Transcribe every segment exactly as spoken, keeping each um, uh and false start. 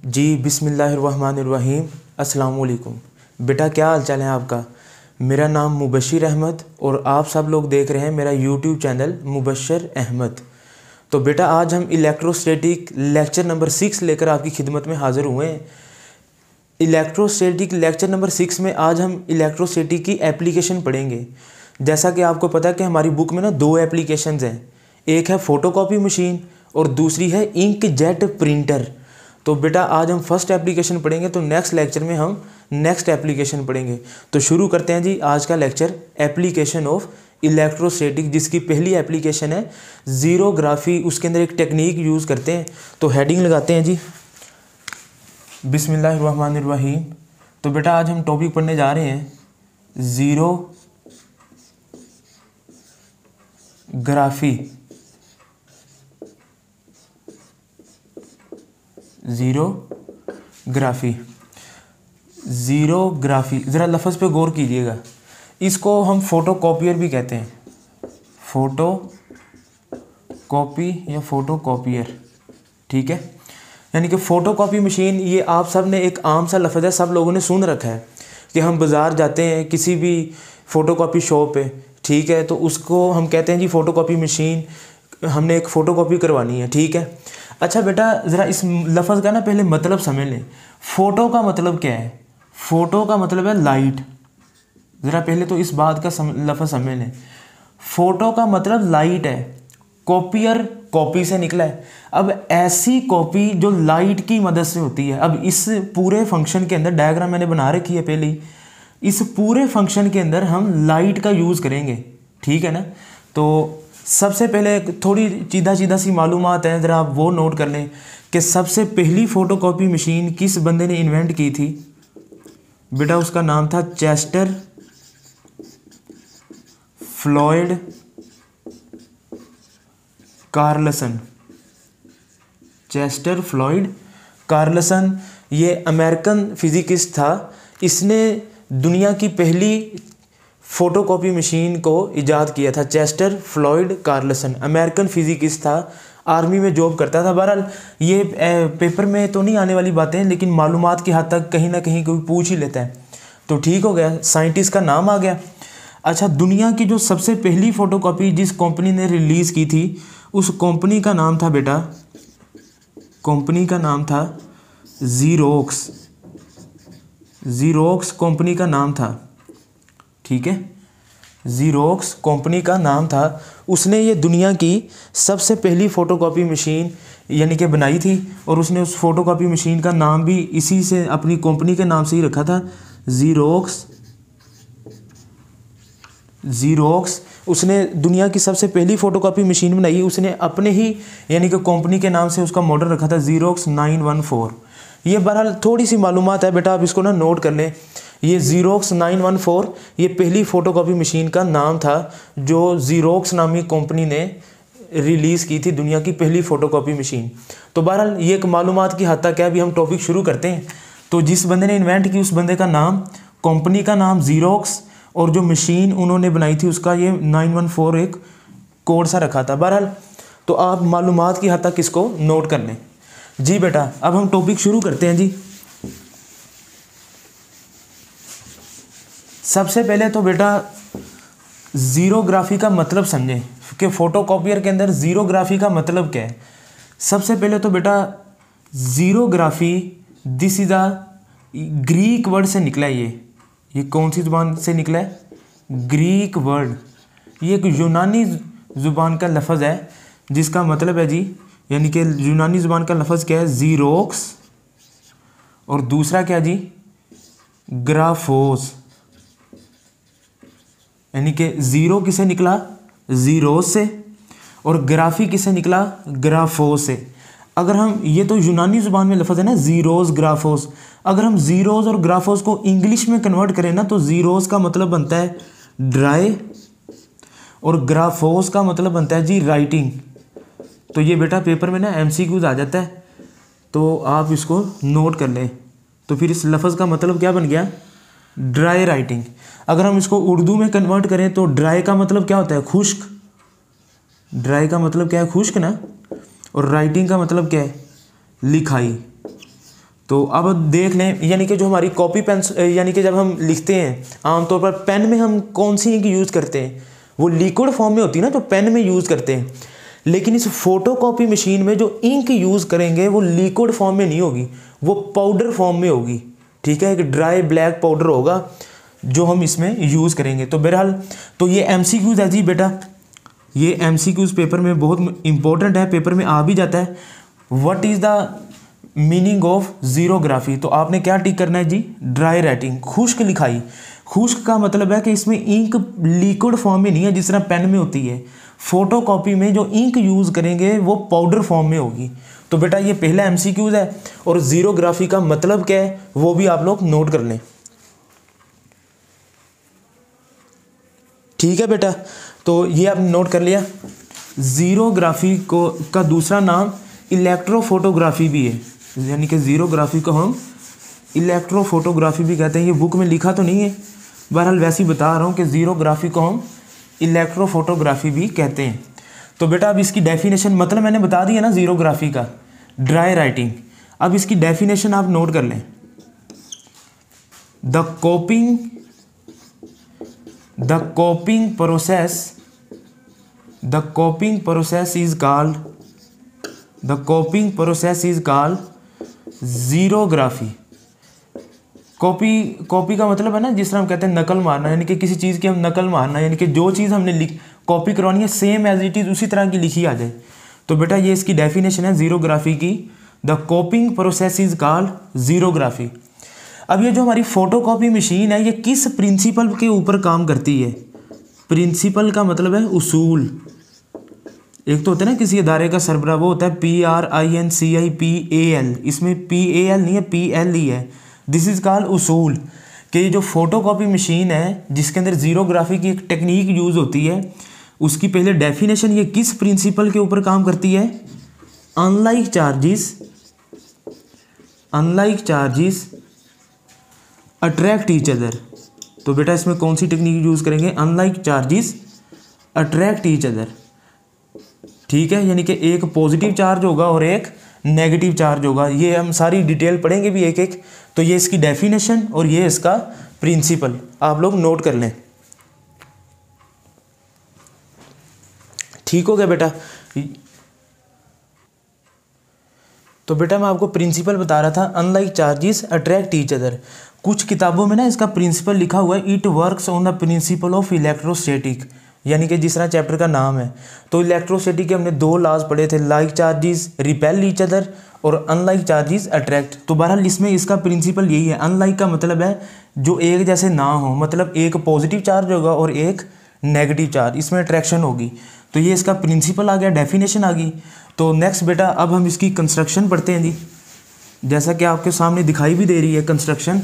जी बिस्मिल्लाहिर्रहमानिर्रहीम। अस्सलाम वालेकुम। बेटा क्या हाल चाल है आपका। मेरा नाम मुबश्शिर अहमद और आप सब लोग देख रहे हैं मेरा यूट्यूब चैनल मुबश्शिर अहमद। तो बेटा आज हम इलेक्ट्रोस्टैटिक लेक्चर नंबर सिक्स लेकर आपकी खिदमत में हाज़िर हुए हैं। इलेक्ट्रोस्टैटिक लेक्चर नंबर सिक्स में आज हम इलेक्ट्रोस्टैटिक की एप्लीकेशन पढ़ेंगे। जैसा कि आपको पता है कि हमारी बुक में ना दो एप्लीकेशंस हैं, एक है फ़ोटोकॉपी मशीन और दूसरी है इंक जेट प्रिंटर। तो बेटा आज हम फर्स्ट एप्लीकेशन पढ़ेंगे, तो नेक्स्ट लेक्चर में हम नेक्स्ट एप्लीकेशन पढ़ेंगे। तो शुरू करते हैं जी आज का लेक्चर, एप्लीकेशन ऑफ इलेक्ट्रोस्टैटिक, जिसकी पहली एप्लीकेशन है ज़ीरोग्राफी। उसके अंदर एक टेक्निक यूज़ करते हैं, तो हेडिंग लगाते हैं जी बिस्मिल्लाहिर्रहमानिर्रहीम। तो बेटा आज हम टॉपिक पढ़ने जा रहे हैं ज़ीरोग्राफी। ज़ीरोग्राफी ज़ीरोग्राफी ज़रा लफ्ज़ पे गौर कीजिएगा। इसको हम फ़ोटोकॉपियर भी कहते हैं, फ़ोटो कॉपी या फ़ोटोकॉपियर, ठीक है। यानी कि फ़ोटोकॉपी मशीन, ये आप सब ने एक आम सा लफ्ज़ है, सब लोगों ने सुन रखा है कि हम बाज़ार जाते हैं किसी भी फ़ोटोकॉपी शॉप पे, ठीक है, तो उसको हम कहते हैं जी फ़ोटोकॉपी मशीन, हमने एक फ़ोटोकॉपी करवानी है, ठीक है। अच्छा बेटा ज़रा इस लफ्ज़ का ना पहले मतलब समझ लें। फ़ोटो का मतलब क्या है? फ़ोटो का मतलब है लाइट। ज़रा पहले तो इस बात का सम, लफ्ज़ समझ लें। फ़ोटो का मतलब लाइट है, कॉपियर कॉपी से निकला है। अब ऐसी कॉपी जो लाइट की मदद से होती है। अब इस पूरे फंक्शन के अंदर डायग्राम मैंने बना रखी है पहले ही, इस पूरे फंक्शन के अंदर हम लाइट का यूज़ करेंगे, ठीक है ना। तो सबसे पहले थोड़ी सीधा सीधा सी मालूमात है, ज़रा आप वो नोट कर लें कि सबसे पहली फ़ोटोकॉपी मशीन किस बंदे ने इन्वेंट की थी। बेटा उसका नाम था Chester Floyd Carlson. Chester Floyd Carlson, ये अमेरिकन फिजिकिस्ट था। इसने दुनिया की पहली फ़ोटोकॉपी मशीन को इजाद किया था। Chester Floyd Carlson American physicist था, आर्मी में जॉब करता था। बहरहाल ये पेपर में तो नहीं आने वाली बातें, लेकिन मालूमात की हद तक कहीं ना कहीं कोई पूछ ही लेता है, तो ठीक हो गया, साइंटिस्ट का नाम आ गया। अच्छा, दुनिया की जो सबसे पहली फ़ोटोकॉपी जिस कंपनी ने रिलीज़ की थी, उस कंपनी का नाम था बेटा, कंपनी का नाम था ज़ीरोक्स। ज़ीरोक्स कंपनी का नाम था, ठीक है, ज़ीरोक्स कंपनी का नाम था। उसने ये दुनिया की सबसे पहली फ़ोटोकॉपी मशीन यानी कि बनाई थी, और उसने उस फ़ोटोकॉपी मशीन का नाम भी इसी से, अपनी कंपनी के नाम से ही रखा था, ज़ीरोक्स। ज़ीरोक्स उसने दुनिया की सबसे पहली फ़ोटोकॉपी मशीन बनाई, उसने अपने ही यानी कि कंपनी के नाम से उसका मॉडल रखा था ज़ीरोक्स नाइन वन फोर। ये बहरहाल थोड़ी सी मालूमात है बेटा, आप इसको ना नोट कर लें। ये ज़ीरोक्स नाइन वन फोर ये पहली फ़ोटोकॉपी मशीन का नाम था जो ज़ीरोक्स नामी कंपनी ने रिलीज़ की थी, दुनिया की पहली फ़ोटोकॉपी मशीन। तो बहरहाल ये एक मालूमात की हद तक है। अभी हम टॉपिक शुरू करते हैं। तो जिस बंदे ने इन्वेंट की उस बंदे का नाम, कंपनी का नाम ज़ीरोक्स, और जो मशीन उन्होंने बनाई थी उसका ये नाइन वन फोर एक कोड सा रखा था। बहरहाल तो आप मालूमात की हद तक इसको नोट कर लें जी। बेटा अब हम टॉपिक शुरू करते हैं जी। सबसे पहले तो बेटा ज़ीरोग्राफी का मतलब समझें कि फ़ोटोकॉपियर के अंदर ज़ीरोग्राफी का मतलब क्या है। सबसे पहले तो बेटा xerography, this is a Greek word से निकला है। ये ये कौन सी ज़ुबान से निकला है? Greek word. ये एक यूनानी ज़ुबान का लफ्ज़ है जिसका मतलब है जी, यानी कि यूनानी ज़ुबान का लफ्ज़ क्या है? ज़ीरोक्स, और दूसरा क्या जी? ग्राफोस। यानी कि ज़ीरो किसे निकला? ज़ीरोस से, और ग्राफी किसे निकला? ग्राफोस से। अगर हम, ये तो यूनानी ज़ुबान में लफ्ज़ है ना, ज़ीरोस ग्राफोस, अगर हम ज़ीरोस और ग्राफोस को इंग्लिश में कन्वर्ट करें ना, तो ज़ीरोस का मतलब बनता है ड्राई और ग्राफोस का मतलब बनता है जी राइटिंग। तो ये बेटा पेपर में ना एमसीक्यूज आ जाता है, तो आप इसको नोट कर लें। तो फिर इस लफ्ज़ का मतलब क्या बन गया? Dry writing. अगर हम इसको उर्दू में कन्वर्ट करें तो ड्राई का मतलब क्या होता है? खुश्क। ड्राई का मतलब क्या है? खुश्क ना। और राइटिंग का मतलब क्या है? लिखाई। तो अब देख लें, यानी कि जो हमारी कॉपी पेन, यानी कि जब हम लिखते हैं आमतौर पर पेन में हम कौन सी इंक यूज़ करते हैं, वो लिक्विड फॉर्म में होती है ना, जो पेन में यूज़ करते हैं। लेकिन इस फोटोकॉपी मशीन में जो इंक यूज़ करेंगे वो लिक्विड फॉर्म में नहीं होगी, वो पाउडर फॉर्म में होगी। ठीक है, एक ड्राई ब्लैक पाउडर होगा जो हम इसमें यूज़ करेंगे। तो बहरहाल तो ये एम सी क्यूज़ है जी बेटा, ये एम सी क्यूज़ पेपर में बहुत इंपॉर्टेंट है, पेपर में आ भी जाता है। What is the meaning of xerography, तो आपने क्या टिक करना है जी, ड्राई राइटिंग, खुश्क लिखाई। खुश्क का मतलब है कि इसमें इंक लिक्विड फॉर्म में नहीं है जिस तरह पेन में होती है। फोटोकॉपी में जो इंक यूज़ करेंगे वो पाउडर फॉर्म में होगी। तो बेटा ये पहला एमसीक्यूज़ है। और ज़ीरोग्राफी का मतलब क्या है वो भी आप लोग नोट कर लें। ठीक है बेटा, तो ये आपने नोट कर लिया। ज़ीरोग्राफी को का दूसरा नाम इलेक्ट्रोफोटोग्राफी भी है, यानी कि ज़ीरोग्राफी को हम इलेक्ट्रोफोटोग्राफी भी कहते हैं। ये बुक में लिखा तो नहीं है, बहरहाल वैसे ही बता रहा हूँ कि ज़ीरोग्राफी को हम इलेक्ट्रोफोटोग्राफी भी कहते हैं। तो बेटा अब इसकी डेफिनेशन, मतलब मैंने बता दिया ना ज़ीरोग्राफी का, ड्राई राइटिंग। अब इसकी डेफिनेशन आप नोट कर लें। The copying the copying process the copying process is called the copying process is called xerography. Copy copy का मतलब है ना, जिस तरह हम कहते हैं नकल मारना, यानी कि किसी चीज़ की हम नकल मारना, यानी कि जो चीज़ हमने लिख कॉपी करवानी है सेम एज इट इज़ उसी तरह की लिखी आ जाए। तो बेटा ये इसकी डेफिनेशन है ज़ीरोग्राफी की। The copying process is called xerography. अब ये जो हमारी फोटोकॉपी मशीन है ये किस प्रिंसिपल के ऊपर काम करती है? प्रिंसिपल का मतलब है उसूल। एक तो होता है ना किसी अदारे का सरबराह, वो होता है P R I N C I P A L, इसमें पी ए एल नहीं है, पी एल ही है। दिस इज़ कॉल्ड उसूल। कि ये जो फोटोकॉपी मशीन है जिसके अंदर ज़ीरोग्राफी की एक टेक्निक यूज़ होती है, उसकी पहले डेफिनेशन, ये किस प्रिंसिपल के ऊपर काम करती है? Unlike charges unlike charges attract each other. तो बेटा इसमें कौन सी टेक्निक यूज़ करेंगे? Unlike charges attract each other. ठीक है, यानी कि एक पॉजिटिव चार्ज होगा और एक नेगेटिव चार्ज होगा। ये हम सारी डिटेल पढ़ेंगे भी एक एक। तो ये इसकी डेफिनेशन और ये इसका प्रिंसिपल आप लोग नोट कर लें। ठीक हो गया बेटा? तो बेटा मैं आपको प्रिंसिपल बता रहा था, unlike charges attract each other. कुछ किताबों में ना इसका प्रिंसिपल लिखा हुआ है, it works on the principle of electrostatic, यानी कि जिस तरह चैप्टर का नाम है। तो इलेक्ट्रोस्टैटिक के हमने दो लॉज पढ़े थे, like charges repel each other और अनलाइक चार्जेस अट्रैक्ट। तो बहरहाल इसमें इसका प्रिंसिपल यही है। अनलाइक का मतलब है जो एक जैसे ना हो, मतलब एक पॉजिटिव चार्ज होगा और एक नेगेटिव चार्ज, इसमें अट्रैक्शन होगी। तो ये इसका प्रिंसिपल आ गया, डेफिनेशन आ गई। तो नेक्स्ट बेटा अब हम इसकी कंस्ट्रक्शन पढ़ते हैं जी, जैसा कि आपके सामने दिखाई भी दे रही है कंस्ट्रक्शन।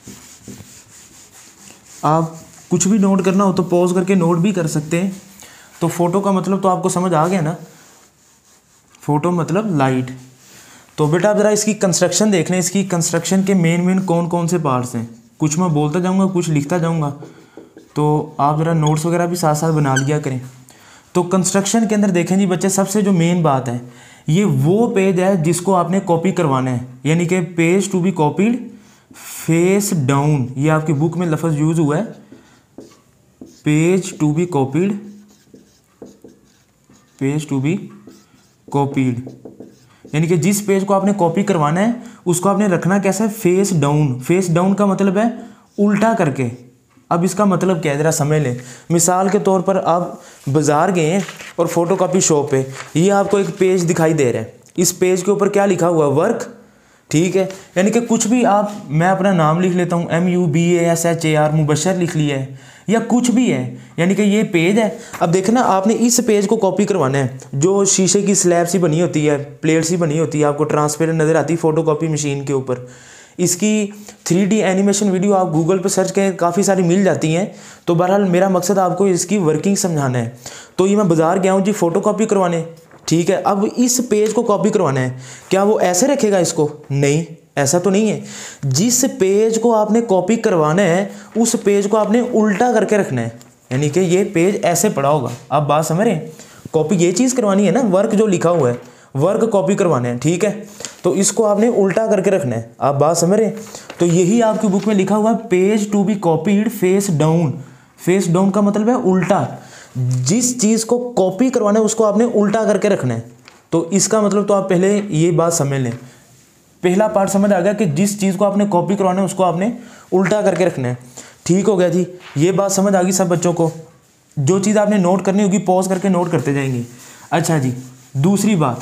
आप कुछ भी नोट करना हो तो पॉज करके नोट भी कर सकते हैं। तो फोटो का मतलब तो आपको समझ आ गया ना, फोटो मतलब लाइट। तो बेटा आप ज़रा इसकी कंस्ट्रक्शन देख लें। इसकी कंस्ट्रक्शन के मेन मेन कौन कौन से पार्ट्स हैं, कुछ मैं बोलता जाऊंगा, कुछ लिखता जाऊंगा, तो आप ज़रा नोट्स वगैरह भी साथ साथ बना लिया करें। तो कंस्ट्रक्शन के अंदर देखें जी बच्चे, सबसे जो मेन बात है, ये वो पेज है जिसको आपने कॉपी करवाना है, यानी कि page to be copied face down. ये आपकी बुक में लफ्ज़ यूज़ हुआ है, page to be copied page to be copied, यानी कि जिस पेज को आपने कॉपी करवाना है उसको आपने रखना कैसा है? Face down. फेस डाउन का मतलब है उल्टा करके। अब इसका मतलब क्या है ज़रा समझ लें। मिसाल के तौर पर आप बाज़ार गए हैं और फोटोकॉपी शॉप पे ये आपको एक पेज दिखाई दे रहा है, इस पेज के ऊपर क्या लिखा हुआ? वर्क। ठीक है, यानी कि कुछ भी आप, मैं अपना नाम लिख लेता हूँ, M U B A S H A R, Mubashar लिख लिया है, या कुछ भी है, यानी कि ये पेज है। अब देखना आपने इस पेज को कॉपी करवाना है, जो शीशे की स्लैब सी बनी होती है, प्लेट सी बनी होती है, आपको ट्रांसपेरेंट नज़र आती है फोटोकॉपी मशीन के ऊपर। इसकी थ्री डी एनिमेशन वीडियो आप गूगल पर सर्च करें, काफ़ी सारी मिल जाती हैं। तो बहरहाल मेरा मकसद आपको इसकी वर्किंग समझाना है। तो ये मैं बाज़ार गया हूँ जी फोटोकॉपी करवाने, ठीक है। अब इस पेज को कॉपी करवाना है, क्या वो ऐसे रखेगा इसको? नहीं, ऐसा तो नहीं है। जिस पेज को आपने कॉपी करवाना है उस पेज को आपने उल्टा करके रखना है, यानी कि ये पेज ऐसे पड़ा होगा। आप बात समझ रहे हैं? कॉपी ये चीज़ करवानी है ना, वर्क जो लिखा हुआ है, वर्क कॉपी करवाने हैं, ठीक है। तो इसको आपने उल्टा करके रखना है, आप बात समझ रहे हैं। तो यही आपकी बुक में लिखा हुआ है, page to be copied face down. Face down का मतलब है उल्टा, जिस चीज़ को कॉपी करवाना है उसको आपने उल्टा करके रखना है। तो इसका मतलब तो आप पहले ये बात समझ लें, पहला पार्ट समझ आ गया कि जिस चीज़ को आपने कॉपी करवाना है उसको आपने उल्टा करके रखना है। ठीक हो गया जी, ये बात समझ आ गई सब बच्चों को। जो चीज़ आपने नोट करनी होगी पॉज करके नोट करते जाएंगे। अच्छा जी, दूसरी बात,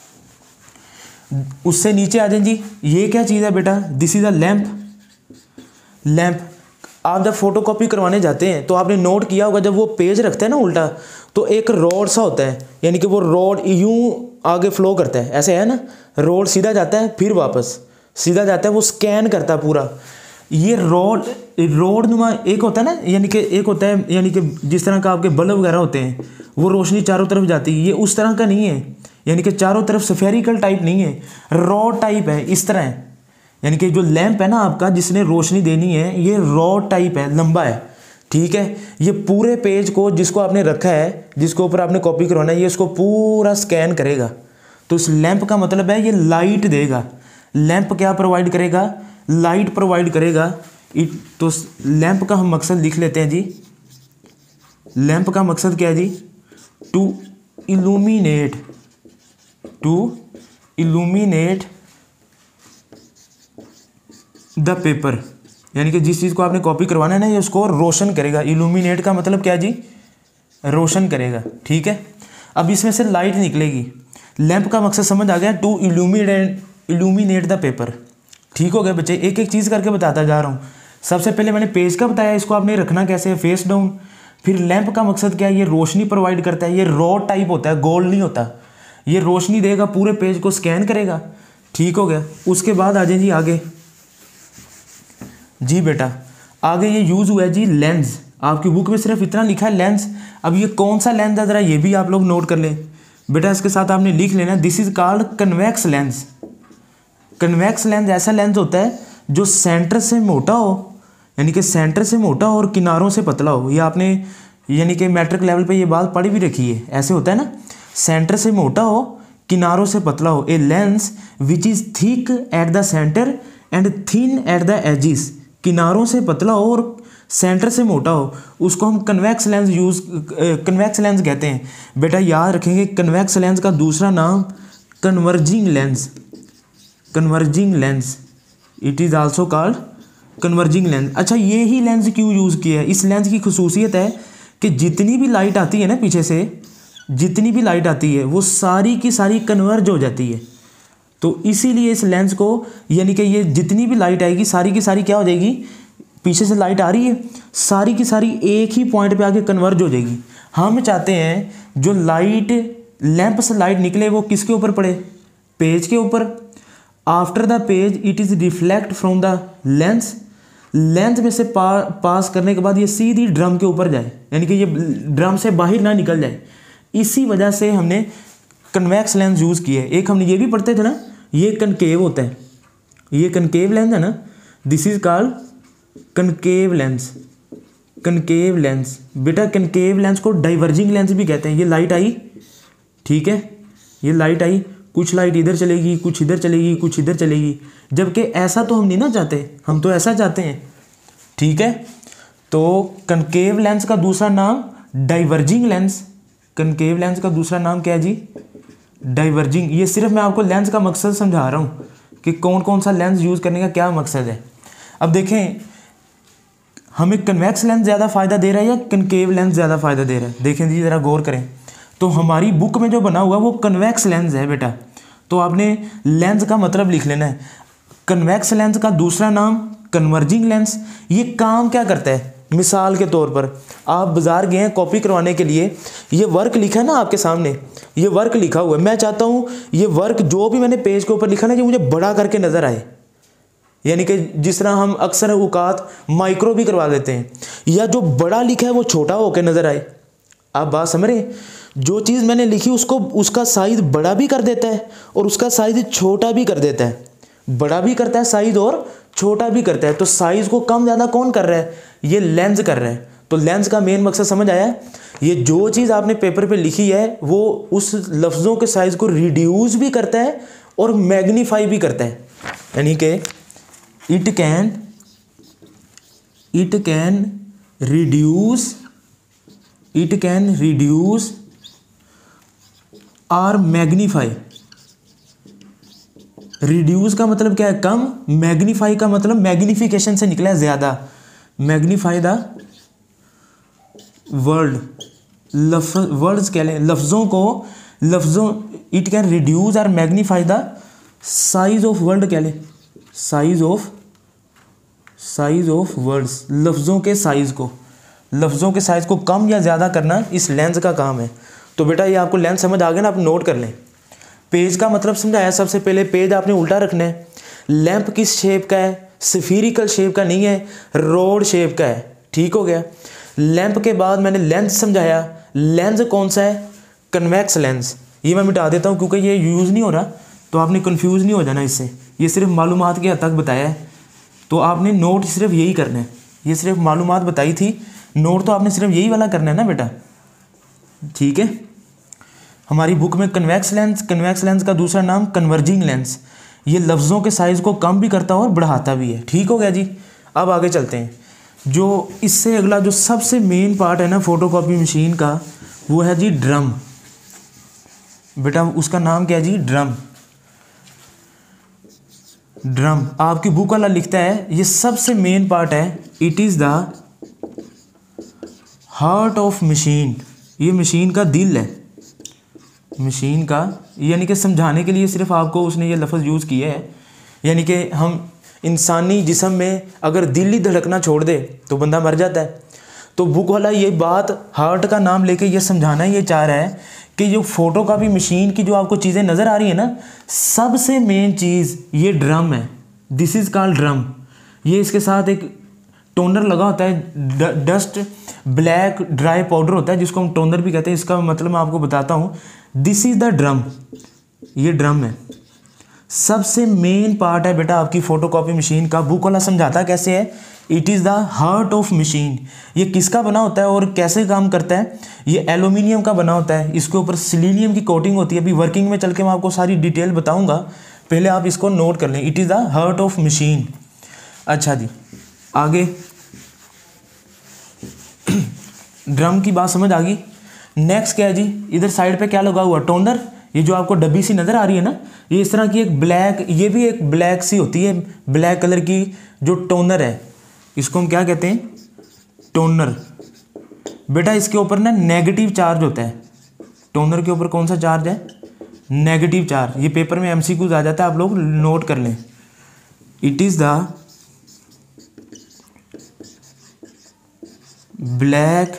उससे नीचे आ जाए जी, ये क्या चीज़ है बेटा, this is a lamp. Lamp आप जब फोटो कॉपी करवाने जाते हैं तो आपने नोट किया होगा, जब वो पेज रखते हैं ना उल्टा, तो एक रोड सा होता है, यानी कि वो रोड यूं आगे फ्लो करता है, ऐसे है ना, रोड सीधा जाता है फिर वापस सीधा जाता है, वो स्कैन करता है पूरा। ये रोड रोड नुमा एक होता है ना, यानी कि एक होता है, यानी कि जिस तरह का आपके बल्ब वगैरह होते हैं वो रोशनी चारों तरफ जाती है, ये उस तरह का नहीं है, यानी कि चारों तरफ स्फेरिकल टाइप नहीं है, रॉड टाइप है, इस तरह है। यानी कि जो लैंप है ना आपका जिसने रोशनी देनी है, ये रॉड टाइप है, लंबा है, ठीक है। ये पूरे पेज को जिसको आपने रखा है, जिसके ऊपर आपने कॉपी करवाना है, ये इसको पूरा स्कैन करेगा। तो इस लैंप का मतलब है ये लाइट देगा। लैंप क्या प्रोवाइड करेगा, लाइट प्रोवाइड करेगा। तो लैंप का हम मकसद लिख लेते हैं जी, लैंप का मकसद क्या है जी, to illuminate, to illuminate the paper, यानी कि जिस चीज़ को आपने कॉपी करवाना है ना, ये उसको रोशन करेगा। इल्यूमिनेट का मतलब क्या जी, रोशन करेगा, ठीक है। अब इसमें से लाइट निकलेगी, लैंप का मकसद समझ आ गया, to illuminate illuminate the paper. ठीक हो गया बच्चे, एक एक चीज़ करके बताता जा रहा हूँ। सबसे पहले मैंने पेज का बताया, इसको आपने रखना कैसे है, फेस डाउन। फिर लैंप का मकसद क्या है, ये रोशनी प्रोवाइड करता है, ये रॉड टाइप होता है, गोल्ड नहीं होता, ये रोशनी देगा, पूरे पेज को स्कैन करेगा। ठीक हो गया। उसके बाद आ जाए जी आगे जी बेटा, आगे ये यूज़ हुआ है जी लेंस। आपकी बुक में सिर्फ इतना लिखा है लेंस। अब ये कौन सा लेंस है ज़रा ये भी आप लोग नोट कर लें बेटा, इसके साथ आपने लिख लेना, this is called convex lens. Convex lens ऐसा लेंस होता है जो सेंटर से मोटा हो, यानी कि सेंटर से मोटा हो और किनारों से पतला हो। ये आपने यानी कि मैट्रिक लेवल पे ये बात पढ़ी भी रखी है, ऐसे होता है ना, सेंटर से मोटा हो किनारों से पतला हो। A lens which is thick at the centre and thin at the edges, किनारों से पतला हो और सेंटर से मोटा हो, उसको हम convex lens use convex lens कहते हैं। बेटा याद रखेंगे, कन्वेक्स लेंस का दूसरा नाम converging lens, converging lens, it is also called converging lens. अच्छा, ये ही लेंस क्यों यूज़ किया है, इस लेंस की खुसूसियत है कि जितनी भी लाइट आती है ना पीछे से, जितनी भी लाइट आती है वो सारी की सारी कन्वर्ज हो जाती है। तो इसीलिए इस लेंस को, यानी कि ये जितनी भी लाइट आएगी सारी की सारी क्या हो जाएगी, पीछे से लाइट आ रही है सारी की सारी एक ही पॉइंट पे आके कन्वर्ज हो जाएगी। हम चाहते हैं जो लाइट लैंप से लाइट निकले वो किसके ऊपर पड़े, पेज के ऊपर। After the page it is reflect from the lens, lens में से पा, पास करने के बाद ये सीधी ड्रम के ऊपर जाए, यानी कि ये ड्रम से बाहर ना निकल जाए। इसी वजह से हमने कन्वेक्स लेंस यूज़ किए। एक हमने ये भी पढ़ते थे ना, ये कनकेव होता है, ये कनकेव लेंस है ना, this is called concave lens, concave lens. बेटा कनकेव लेंस को डाइवर्जिंग लेंस भी कहते हैं। ये लाइट आई, ठीक है, ये लाइट आई, कुछ लाइट इधर चलेगी, कुछ इधर चलेगी, कुछ इधर चलेगी, जबकि ऐसा तो हम नहीं ना चाहते, हम तो ऐसा चाहते हैं, ठीक है। तो कनकेव लेंस का दूसरा नाम डाइवर्जिंग लेंस, कनकेव लेंस का दूसरा नाम क्या है जी, डाइवर्जिंग। ये सिर्फ मैं आपको लेंस का मकसद समझा रहा हूँ कि कौन कौन सा लेंस यूज़ करने का क्या मकसद है। अब देखें, हमें कन्वेक्स लेंस ज़्यादा फ़ायदा दे रहा है या कनकेव लेंस ज़्यादा फ़ायदा दे रहा है, देखें जी ज़रा गौर करें। तो हमारी बुक में जो बना हुआ है वो कन्वेक्स लेंस है बेटा, तो आपने लेंस का मतलब लिख लेना है। कन्वेक्स लेंस का दूसरा नाम कन्वर्जिंग लेंस। ये काम क्या करता है, मिसाल के तौर पर आप बाज़ार गए हैं कॉपी करवाने के लिए, ये वर्क लिखा है ना आपके सामने, ये वर्क लिखा हुआ है, मैं चाहता हूँ ये वर्क जो भी मैंने पेज के ऊपर लिखा ना, ये मुझे बड़ा करके नज़र आए, यानी कि जिस तरह हम अक्सर औकात माइक्रो भी करवा देते हैं, या जो बड़ा लिखा है वो छोटा होकर नज़र आए। आप बात समझ रहे हैं, जो चीज़ मैंने लिखी उसको उसका साइज़ बड़ा भी कर देता है और उसका साइज़ छोटा भी कर देता है, बड़ा भी करता है साइज़ और छोटा भी करता है। तो साइज़ को कम ज़्यादा कौन कर रहा है, ये लेंस कर रहा है। तो लेंस का मेन मकसद समझ आया, ये जो चीज़ आपने पेपर पे लिखी है वो उस लफ्ज़ों के साइज़ को रिड्यूस भी करता है और मैग्नीफाई भी करता है। यानी कि it can it can reduce it can reduce और मैग्नीफाई। रिड्यूस का मतलब क्या है, कम, मैग्नीफाई का मतलब मैग्निफिकेशन से निकला है ज़्यादा। मैग्नीफाई द वर्ड, लफ वर्ड्स कह लें, लफ्ज़ों को, लफ्ज़ों, इट कैन रिड्यूस और magnify the size of word कह लें, size of size of words, लफ्ज़ों के साइज़ को, लफ्ज़ों के साइज़ को कम या ज़्यादा करना इस लेंस का काम है। तो बेटा ये आपको लेंस समझ आ गया ना, आप नोट कर लें। पेज का मतलब समझाया, सबसे पहले पेज आपने उल्टा रखना है। लैंप किस शेप का है, स्फीरिकल शेप का नहीं है, रोड शेप का है, ठीक हो गया। लैंप के बाद मैंने लेंस समझाया, लेंस कौन सा है, कन्वेक्स लेंस। ये मैं मिटा देता हूँ क्योंकि ये यूज़ नहीं हो रहा, तो आपने कन्फ्यूज़ नहीं हो जाना इससे, ये सिर्फ मालूमात के हद तक बताया है, तो आपने नोट सिर्फ यही करना है। ये सिर्फ मालूमात बताई थी, नोट तो आपने सिर्फ यही वाला करना है ना बेटा, ठीक है। हमारी बुक में कन्वेक्स लेंस, कन्वेक्स लेंस का दूसरा नाम कन्वर्जिंग लेंस, ये लफ्ज़ों के साइज़ को कम भी करता है और बढ़ाता भी है, ठीक हो गया जी। अब आगे चलते हैं। जो इससे अगला जो सबसे मेन पार्ट है ना फोटोकॉपी मशीन का, वो है जी ड्रम। बेटा उसका नाम क्या है जी, ड्रम। ड्रम आपकी बुक वाला लिखता है, ये सबसे मेन पार्ट है, it is the heart of machine. ये मशीन का दिल है, मशीन का, यानी कि समझाने के लिए सिर्फ आपको उसने ये लफ्ज़ यूज़ किए है। यानी कि हम इंसानी जिस्म में अगर दिल ही धड़कना छोड़ दे तो बंदा मर जाता है। तो बुक वाला ये बात हार्ट का नाम लेके ये समझाना ये चाह रहा है कि जो फोटोकॉपी मशीन की जो आपको चीज़ें नज़र आ रही है ना, सबसे मेन चीज़ ये ड्रम है। This is called drum. ये इसके साथ एक टोनर लगा होता है, डस्ट ब्लैक ड्राई पाउडर होता है जिसको हम टोनर भी कहते हैं। इसका मतलब मैं आपको बताता हूँ, दिस इज़ द ड्रम, ये ड्रम है, सबसे मेन पार्ट है बेटा आपकी फ़ोटोकॉपी मशीन का। बुक वाला समझाता कैसे है, it is the heart of machine. ये किसका बना होता है और कैसे काम करता है, ये एल्यूमिनियम का बना होता है, इसके ऊपर सिलीनियम की कोटिंग होती है। अभी वर्किंग में चल के मैं आपको सारी डिटेल बताऊंगा, पहले आप इसको नोट कर लें, it is the heart of machine. अच्छा जी, आगे ड्रम की बात समझ आ गई। नेक्स्ट क्या है जी, इधर साइड पे क्या लगा हुआ, टोनर। ये जो आपको डब्बी सी नज़र आ रही है ना, ये इस तरह की एक ब्लैक, ये भी एक ब्लैक सी होती है, ब्लैक कलर की जो टोनर है, इसको हम क्या कहते हैं, टोनर। बेटा इसके ऊपर ना नेगेटिव चार्ज होता है, टोनर के ऊपर कौन सा चार्ज है, नेगेटिव चार्ज। ये पेपर में एमसीक्यूज आ जाता है, आप लोग नोट कर लें। It is the black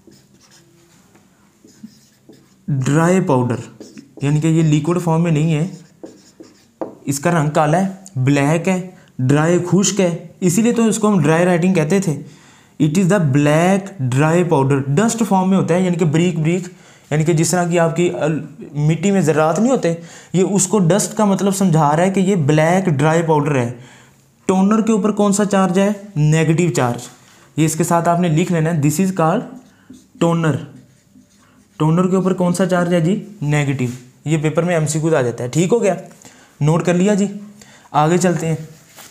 dry powder, यानी कि ये लिक्विड फॉर्म में नहीं है, इसका रंग काला है, ब्लैक है, ड्राई खुश्क है, इसीलिए तो इसको हम ड्राई राइटिंग कहते थे। It is the black dry powder, dust form में होता है, यानी कि ब्रीक ब्रीक, यानी कि जिस तरह की आपकी मिट्टी में ज़रात नहीं होते, ये उसको डस्ट का मतलब समझा रहा है कि ये ब्लैक ड्राई पाउडर है। टोनर के ऊपर कौन सा चार्ज है, नेगेटिव चार्ज। ये इसके साथ आपने लिख लेना है, this is called toner. Toner के ऊपर कौन सा चार्ज है जी, नेगेटिव। ये पेपर में एमसीक्यूज आ जाता है, ठीक हो गया, नोट कर लिया जी। आगे चलते हैं।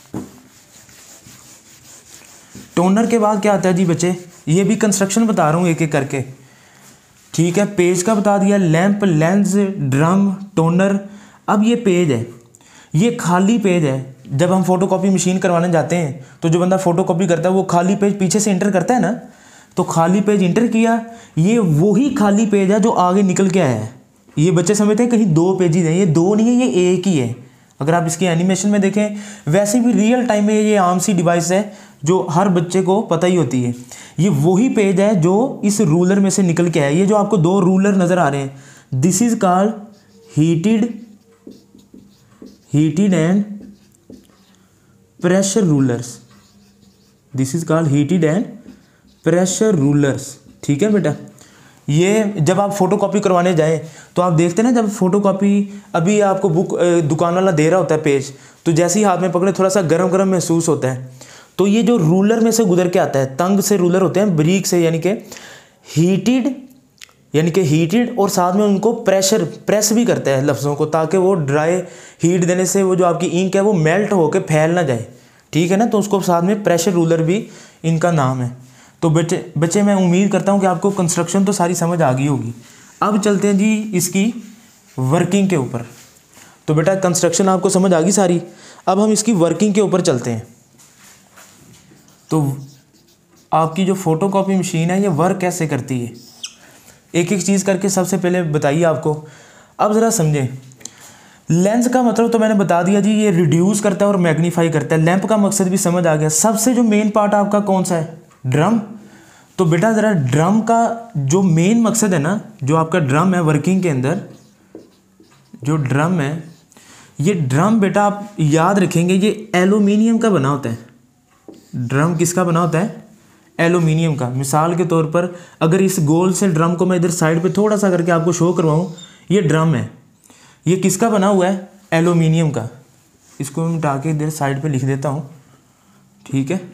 टोनर के बाद क्या आता है जी बच्चे, ये भी कंस्ट्रक्शन बता रहा हूँ एक एक करके, ठीक है। पेज का बता दिया, लैंप, लेंस, ड्रम, टोनर। अब ये पेज है, ये खाली पेज है। जब हम फोटोकॉपी मशीन करवाने जाते हैं तो जो बंदा फोटोकॉपी करता है वो खाली पेज पीछे से इंटर करता है ना, तो खाली पेज इंटर किया, ये वही खाली पेज है जो आगे निकल के आया है। ये बच्चे समझते हैं कहीं दो पेजेस हैं, ये दो नहीं है, ये एक ही है। अगर आप इसकी एनिमेशन में देखें, वैसे भी रियल टाइम में ये आम सी डिवाइस है जो हर बच्चे को पता ही होती है। ये वही पेज है जो इस रूलर में से निकल के आया। ये जो आपको दो रूलर नज़र आ रहे हैं, this is called heated heated and pressure rollers. This is called heated and pressure rollers, ठीक है बेटा। ये जब आप फोटोकॉपी करवाने जाएं तो आप देखते हैं ना, जब फोटोकॉपी अभी आपको बुक दुकान वाला दे रहा होता है पेज, तो जैसे ही हाथ में पकड़े थोड़ा सा गरम गरम महसूस होता है। तो ये जो रूलर में से गुजर के आता है, तंग से रूलर होते हैं, ब्रीक से, यानी कि हीटेड यानी कि हीटेड और साथ में उनको प्रेशर प्रेस भी करता है लफ्ज़ों को, ताकि वो ड्राई हीट देने से वो जो आपकी इंक है वो मेल्ट होकर फैल ना जाए, ठीक है ना। तो उसको साथ में प्रेशर रूलर भी इनका नाम है। तो बच्चे बच्चे मैं उम्मीद करता हूँ कि आपको कंस्ट्रक्शन तो सारी समझ आ गई होगी। अब चलते हैं जी इसकी वर्किंग के ऊपर। तो बेटा कंस्ट्रक्शन आपको समझ आ गई सारी, अब हम इसकी वर्किंग के ऊपर चलते हैं। तो आपकी जो फोटोकॉपी मशीन है ये वर्क कैसे करती है, एक एक चीज़ करके सबसे पहले बताइए आपको। अब ज़रा समझें, लेंस का मतलब तो मैंने बता दिया जी, ये रिड्यूस करता है और मैग्नीफाई करता है। लैंप का मकसद भी समझ आ गया। सबसे जो मेन पार्ट आपका कौन सा है, ड्रम। तो बेटा ज़रा ड्रम का जो मेन मकसद है ना, जो आपका ड्रम है वर्किंग के अंदर, जो ड्रम है, ये ड्रम बेटा आप याद रखेंगे ये एल्यूमिनियम का बना होता है। ड्रम किसका बना होता है, एल्यूमिनियम का। मिसाल के तौर पर अगर इस गोल से ड्रम को मैं इधर साइड पे थोड़ा सा करके आपको शो करवाऊँ, ये ड्रम है, ये किसका बना हुआ है, एल्यूमिनियम का। इसको मैं मिटा के इधर साइड पे लिख देता हूँ, ठीक है।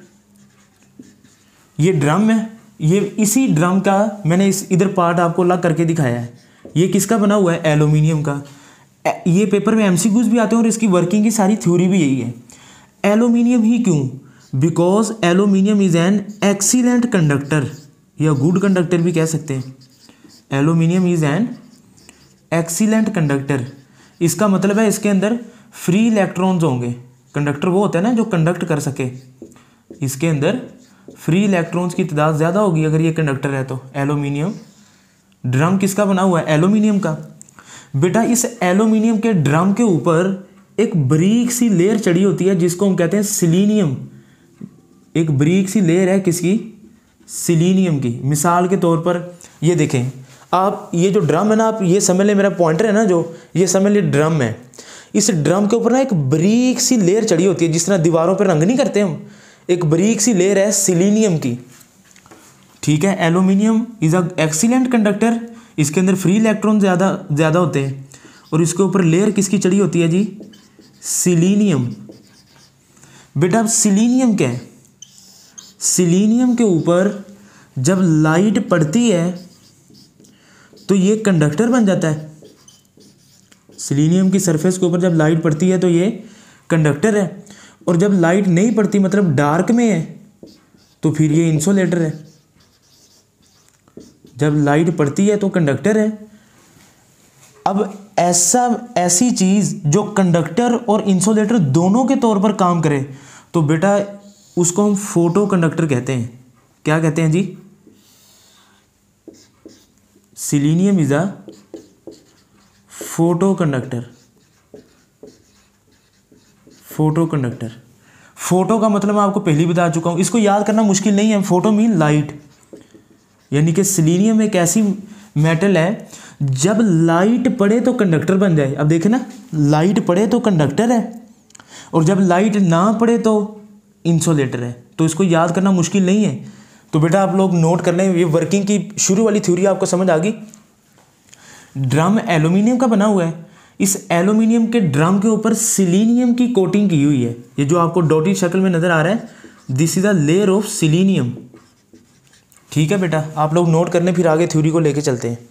ये ड्रम है, ये इसी ड्रम का मैंने इस इधर पार्ट आपको अलग करके दिखाया है। ये किसका बना हुआ है, एल्यूमिनियम का। ये पेपर में एमसीक्यूज भी आते हैं और इसकी वर्किंग की सारी थ्योरी भी यही है। एल्यूमिनियम ही क्यों, because aluminium is an excellent conductor, या गुड कंडक्टर भी कह सकते हैं। Aluminium is an excellent conductor, इसका मतलब है इसके अंदर फ्री इलेक्ट्रॉन्स होंगे। कंडक्टर वो होता है ना जो कंडक्ट कर सके, इसके अंदर फ्री इलेक्ट्रॉन्स की तादाद ज़्यादा होगी अगर ये कंडक्टर है तो। एल्यूमिनियम ड्रम किसका बना हुआ है, एल्यूमिनियम का। बेटा इस एल्यूमिनियम के ड्रम के ऊपर एक बारीक सी लेयर चढ़ी होती है जिसको हम कहते हैं सिलीनियम। एक बारीक सी लेयर है किसकी, सिलीनियम की। मिसाल के तौर पर ये देखें आप, ये जो ड्रम है ना, आप ये समझ लें, मेरा पॉइंटर है ना जो, ये समझ लें ड्रम है। इस ड्रम के ऊपर ना एक बारीक सी लेयर चढ़ी होती है, जिस तरह दीवारों पर रंग नहीं करते हम, एक बारीक सी लेयर है सिलीनियम की, ठीक है। Aluminium is a excellent conductor, इसके अंदर फ्री इलेक्ट्रॉन ज़्यादा ज़्यादा होते हैं, और इसके ऊपर लेयर किसकी चढ़ी होती है जी, सिलीनियम। बेटा अब सिलीनियम क्या है, सिलीनियम के ऊपर जब लाइट पड़ती है तो ये कंडक्टर बन जाता है। सिलीनियम की सरफेस के ऊपर जब लाइट पड़ती है तो ये कंडक्टर है, और जब लाइट नहीं पड़ती मतलब डार्क में है तो फिर ये इंसुलेटर है। जब लाइट पड़ती है तो कंडक्टर है। अब ऐसा ऐसी चीज़ जो कंडक्टर और इंसुलेटर दोनों के तौर पर काम करे तो बेटा उसको हम फोटो कंडक्टर कहते हैं। क्या कहते हैं जी, selenium is a photo conductor. Photo conductor, photo का मतलब मैं आपको पहले ही बता चुका हूं, इसको याद करना मुश्किल नहीं है। फोटो मीन लाइट, यानी कि सिलीनियम एक ऐसी मेटल है जब लाइट पड़े तो कंडक्टर बन जाए। अब देखें ना, लाइट पड़े तो कंडक्टर है और जब लाइट ना पड़े तो इंसुलेटर है। तो इसको याद करना मुश्किल नहीं है। तो बेटा आप लोग नोट कर लें, ये वर्किंग की शुरू वाली थ्योरी आपको समझ आ गई। ड्रम एल्यूमिनियम का बना हुआ है, इस एल्यूमिनियम के ड्रम के ऊपर सिलीनियम की कोटिंग की हुई है। ये जो आपको डॉटेड शक्ल में नज़र आ रहा है, this is a layer of selenium, ठीक है बेटा। आप लोग नोट करने, फिर आगे थ्योरी को लेके चलते हैं।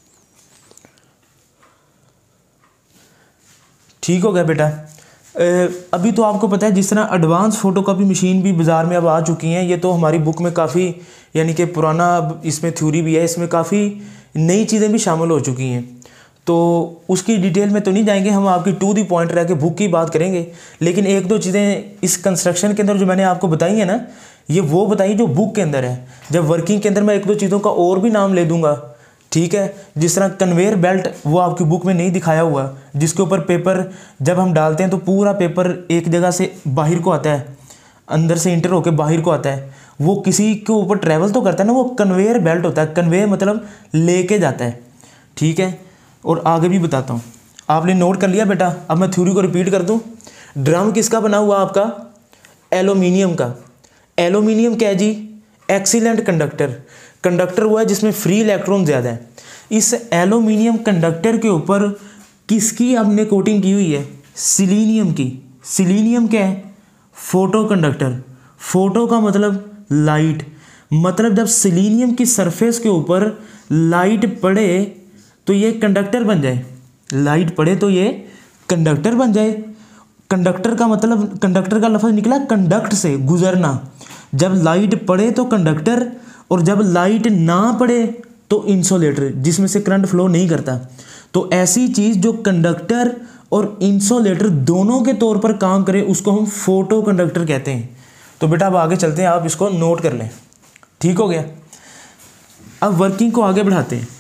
ठीक हो गया बेटा। अभी तो आपको पता है जिस तरह एडवांस फोटोकॉपी मशीन भी बाज़ार में अब आ चुकी हैं। ये तो हमारी बुक में काफ़ी, यानी कि पुराना इसमें थ्योरी भी है, इसमें काफ़ी नई चीज़ें भी शामिल हो चुकी हैं। तो उसकी डिटेल में तो नहीं जाएंगे, हम आपकी टू दी पॉइंट रह के बुक की बात करेंगे। लेकिन एक दो चीज़ें इस कंस्ट्रक्शन के अंदर जो मैंने आपको बताई है ना, ये वो बताई जो बुक के अंदर है। जब वर्किंग के अंदर मैं एक दो चीज़ों का और भी नाम ले दूंगा, ठीक है। जिस तरह कन्वेयर बेल्ट, वो आपकी बुक में नहीं दिखाया हुआ, जिसके ऊपर पेपर जब हम डालते हैं तो पूरा पेपर एक जगह से बाहर को आता है, अंदर से इंटर होकर बाहर को आता है। वो किसी के ऊपर ट्रैवल तो करता है ना, वो कन्वेयर बेल्ट होता है। कन्वेयर मतलब लेके जाता है, ठीक है। और आगे भी बताता हूँ, आपने नोट कर लिया बेटा। अब मैं थ्योरी को रिपीट कर दूँ। ड्रम किसका बना हुआ आपका, एल्यूमिनियम का। एल्यूमिनियम क्या है जी, एक्सीलेंट कंडक्टर। कंडक्टर हुआ है जिसमें फ्री इलेक्ट्रॉन ज़्यादा है। इस एल्यूमिनियम कंडक्टर के ऊपर किसकी हमने कोटिंग की हुई है, सिलीनियम की। सिलीनियम क्या है, फोटो कंडक्टर। फोटो का मतलब लाइट, मतलब जब सिलीनियम की सरफेस के ऊपर लाइट पड़े तो ये कंडक्टर बन जाए, लाइट पड़े तो ये कंडक्टर बन जाए। कंडक्टर का मतलब, कंडक्टर का लफ्ज़ निकला कंडक्ट से, गुजरना। जब लाइट पड़े तो कंडक्टर, और जब लाइट ना पड़े तो इंसुलेटर, जिसमें से करंट फ्लो नहीं करता। तो ऐसी चीज़ जो कंडक्टर और इंसुलेटर दोनों के तौर पर काम करे उसको हम फोटो कंडक्टर कहते हैं। तो बेटा अब आगे चलते हैं, आप इसको नोट कर लें। ठीक हो गया। अब वर्किंग को आगे बढ़ाते हैं।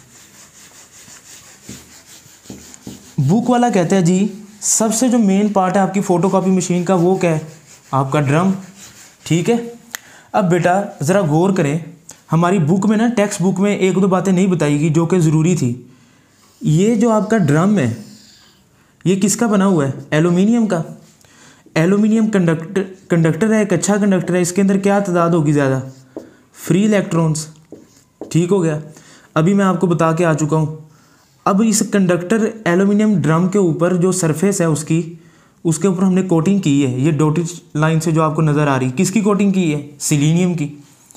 बुक वाला कहता है जी सबसे जो मेन पार्ट है आपकी फोटोकॉपी मशीन का वो क्या है, आपका ड्रम। ठीक है। अब बेटा ज़रा गौर करें, हमारी बुक में ना, टेक्स्ट बुक में एक दो बातें नहीं बताई जो कि ज़रूरी थी। ये जो आपका ड्रम है ये किसका बना हुआ है, एल्यूमिनियम का। एल्यूमिनियम कंडक्टर कंडक्टर है, एक अच्छा कंडक्टर है। इसके अंदर क्या तादाद होगी ज़्यादा, फ्री इलेक्ट्रॉन्स। ठीक हो गया। अभी मैं आपको बता के आ चुका हूँ। अब इस कंडक्टर एल्यूमिनियम ड्रम के ऊपर जो सरफेस है उसकी, उसके ऊपर हमने कोटिंग की है। ये डॉटेड लाइन से जो आपको नज़र आ रही, किसकी कोटिंग की है, सिलीनियम की।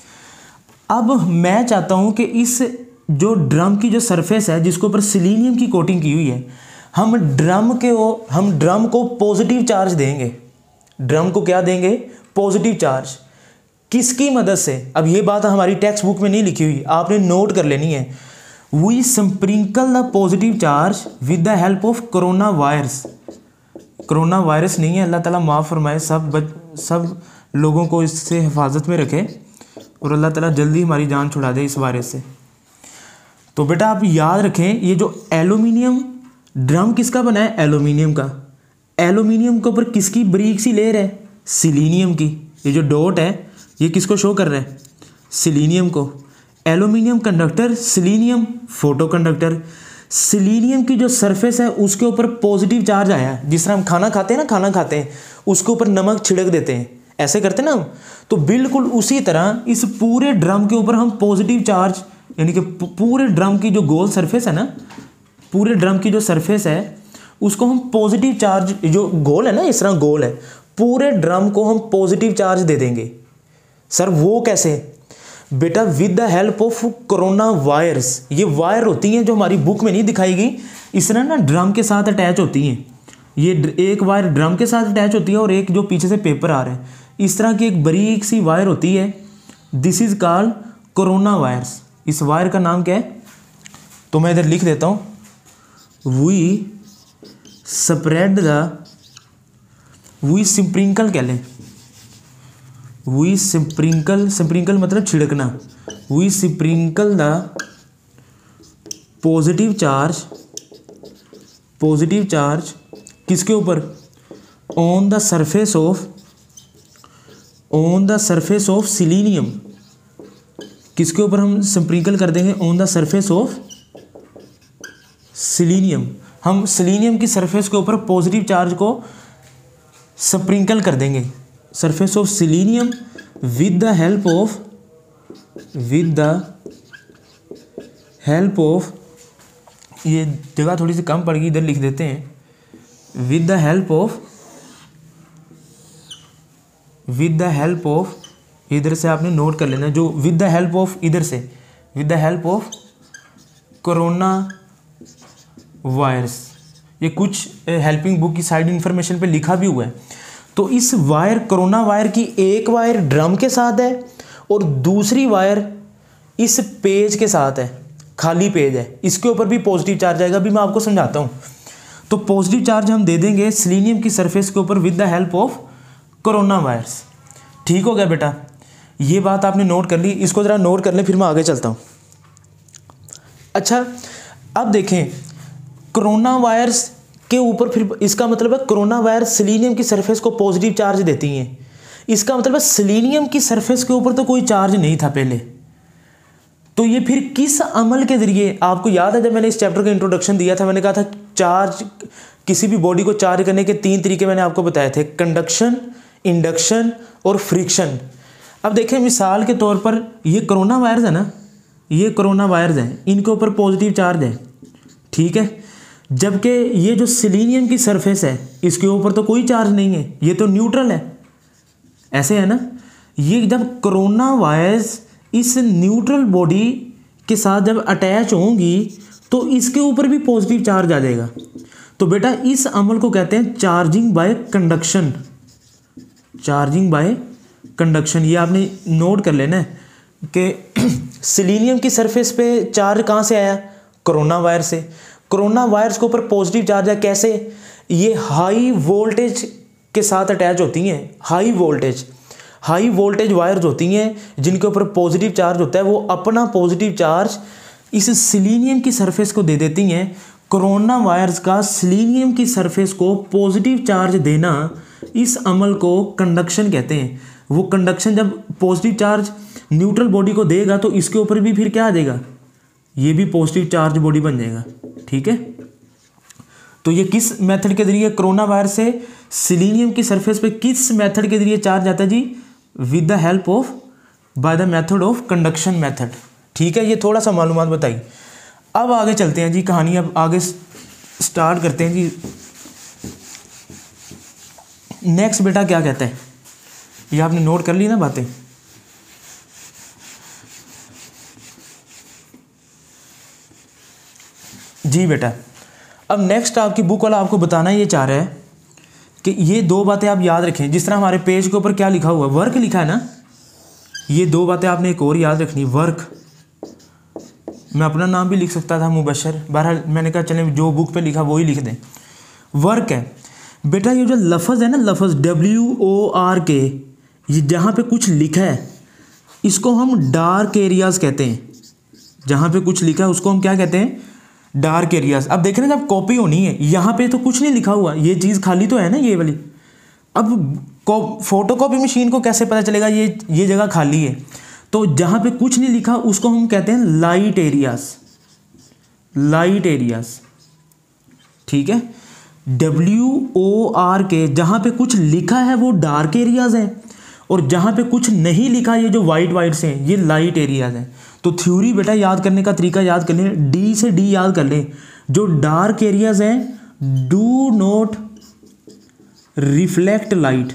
अब मैं चाहता हूँ कि इस जो ड्रम की जो सरफेस है जिसके ऊपर सिलीनियम की कोटिंग की हुई है, हम ड्रम के वो हम ड्रम को पॉजिटिव चार्ज देंगे। ड्रम को क्या देंगे, पॉजिटिव चार्ज। किसकी मदद से, अब ये बात हमारी टेक्स्ट बुक में नहीं लिखी हुई, आपने नोट कर लेनी है। We sprinkle the positive charge with the help of corona virus. Corona virus नहीं है, अल्लाह ताला माफ़ फरमाए, सब बच सब लोगों को इससे हिफाजत में रखे और अल्लाह ताला जल्दी हमारी जान छुड़ा दे इस वायरस से। तो बेटा आप याद रखें, ये जो एल्यूमिनियम ड्रम किसका बना है, एल्यूमिनियम का। एल्यूमिनियम के ऊपर किसकी बारीक सी लेयर है, सिलीनियम की। ये जो डॉट है ये किसको शो कर रहा है, सिलीनियम को। Aluminium conductor, selenium photo conductor. Selenium की जो सरफेस है उसके ऊपर पॉजिटिव चार्ज आया है। जिस तरह हम खाना खाते हैं ना, खाना खाते हैं उसके ऊपर नमक छिड़क देते हैं, ऐसे करते हैं ना हम। तो बिल्कुल उसी तरह इस पूरे ड्रम के ऊपर हम पॉजिटिव चार्ज, यानी कि पूरे ड्रम की जो गोल सरफेस है ना, पूरे ड्रम की जो सरफेस है उसको हम पॉजिटिव चार्ज, जो गोल है ना इस तरह गोल है, पूरे ड्रम को हम पॉजिटिव चार्ज दे देंगे। सर वो कैसे, बेटा with the help of corona wires. ये वायर होती हैं जो हमारी बुक में नहीं दिखाएगी, इस तरह ना ड्रम के साथ अटैच होती हैं। ये एक वायर ड्रम के साथ अटैच होती है और एक जो पीछे से पेपर आ रहा है, इस तरह की एक बारीक सी वायर होती है। This is called corona wires. इस वायर का नाम क्या है, तो मैं इधर लिख देता हूँ। We spread the, we sprinkle कह लें, वी स्प्रिंकल, स्प्रिंकल मतलब छिड़कना। We sprinkle the positive charge, positive charge किसके ऊपर, on the surface of, on the surface of selenium. किसके ऊपर हम स्प्रिंकल कर देंगे, on the surface of selenium. हम सिलीनियम की सरफेस के ऊपर पॉजिटिव चार्ज को स्प्रिंकल कर देंगे, surface of selenium, with the help of, with the help of, ये जगह थोड़ी सी कम पड़ गई, इधर लिख देते हैं, with the help of, with the help of, इधर से आपने नोट कर लेना, जो विद द हेल्प ऑफ, इधर से with the help of corona wires. ये कुछ हेल्पिंग बुक की साइड इन्फॉर्मेशन पे लिखा भी हुआ है। तो इस वायर, कोरोना वायर की एक वायर ड्रम के साथ है और दूसरी वायर इस पेज के साथ है, खाली पेज है, इसके ऊपर भी पॉजिटिव चार्ज आएगा। अभी मैं आपको समझाता हूँ। तो पॉजिटिव चार्ज हम दे देंगे सिलीनियम की सरफेस के ऊपर with the help of corona wires. ठीक हो गया बेटा, ये बात आपने नोट कर ली, इसको ज़रा नोट कर लें, फिर मैं आगे चलता हूँ। अच्छा अब देखें, कोरोना वायर्स के ऊपर फिर इसका मतलब है कोरोना वायर सिलीनियम की सरफेस को पॉजिटिव चार्ज देती हैं। इसका मतलब है सिलीनियम की सरफेस के ऊपर तो कोई चार्ज नहीं था पहले। तो ये फिर किस अमल के ज़रिए, आपको याद है जब मैंने इस चैप्टर का इंट्रोडक्शन दिया था, मैंने कहा था चार्ज, किसी भी बॉडी को चार्ज करने के तीन तरीके मैंने आपको बताए थे, कंडक्शन, इंडक्शन और फ्रिक्शन। अब देखें मिसाल के तौर पर ये कोरोना वायर्स है ना, ये कोरोना वायर्स हैं, इनके ऊपर पॉजिटिव चार्ज है, ठीक है। जबकि ये जो सिलीनियम की सरफेस है इसके ऊपर तो कोई चार्ज नहीं है, ये तो न्यूट्रल है, ऐसे है ना। ये जब कोरोना वायरस इस न्यूट्रल बॉडी के साथ जब अटैच होंगी तो इसके ऊपर भी पॉजिटिव चार्ज आ जाएगा। तो बेटा इस अमल को कहते हैं charging by conduction, charging by conduction. ये आपने नोट कर लेना है कि सिलीनियम की सरफेस पे चार्ज कहाँ से आया, कोरोना वायरस से। कोरोना वायरस के ऊपर पॉजिटिव चार्ज है, कैसे, ये हाई वोल्टेज के साथ अटैच होती हैं। High voltage high voltage wires होती हैं जिनके ऊपर पॉजिटिव चार्ज होता है, वो अपना पॉजिटिव चार्ज इस सिलीनियम की सरफेस को दे देती हैं। कोरोना वायरस का सिलीनियम की सरफेस को पॉजिटिव चार्ज देना, इस अमल को कंडक्शन कहते हैं। वो कंडक्शन जब पॉजिटिव चार्ज न्यूट्रल बॉडी को देगा तो इसके ऊपर भी फिर क्या आ जाएगा, ये भी पॉजिटिव चार्ज बॉडी बन जाएगा। ठीक है, तो ये किस मेथड के जरिए कोरोना वायरस से सिलीनियम की सरफेस पे किस मेथड के जरिए चार्ज आता है जी, with the help of by the method of conduction method. ठीक है, ये थोड़ा सा मालूमात बताई। अब आगे चलते हैं जी, कहानी अब आगे स्टार्ट करते हैं जी। नेक्स्ट बेटा क्या कहता है, ये आपने नोट कर ली ना बातें। जी बेटा, अब नेक्स्ट आपकी बुक वाला आपको बताना ये चाह रहा है कि ये दो बातें आप याद रखें। जिस तरह हमारे पेज के ऊपर क्या लिखा हुआ है, वर्क लिखा है ना, ये दो बातें आपने एक और याद रखनी। वर्क, मैं अपना नाम भी लिख सकता था मुबशर, बहरहाल मैंने कहा चलें जो बुक पे लिखा वो ही लिख दें। वर्क है बेटा, ये जो लफ्ज़ है ना, लफ्ज़ डब्ल्यू ओ आर के, ये जहाँ पे कुछ लिखा है इसको हम डार्क एरियाज़ कहते हैं। जहाँ पे कुछ लिखा है उसको हम क्या कहते हैं, डार्क एरियाज़। अब देख रहे हैं जब कॉपी होनी है, यहाँ पे तो कुछ नहीं लिखा हुआ, ये चीज़ खाली तो है ना ये वाली। अब फोटो कॉपी मशीन को कैसे पता चलेगा ये ये जगह खाली है, तो जहाँ पे कुछ नहीं लिखा उसको हम कहते हैं लाइट एरियाज़, लाइट एरियाज़। ठीक है, डब्ल्यू ओ आर के, जहाँ पे कुछ लिखा है वो डार्क एरियाज़ हैं, और जहाँ पे कुछ नहीं लिखा, ये जो वाइट वाइट से हैं, ये लाइट एरियाज़ हैं। तो थ्योरी बेटा याद करने का तरीका याद कर लें, डी से डी याद कर लें। जो डार्क एरियाज़ हैं, do not reflect light,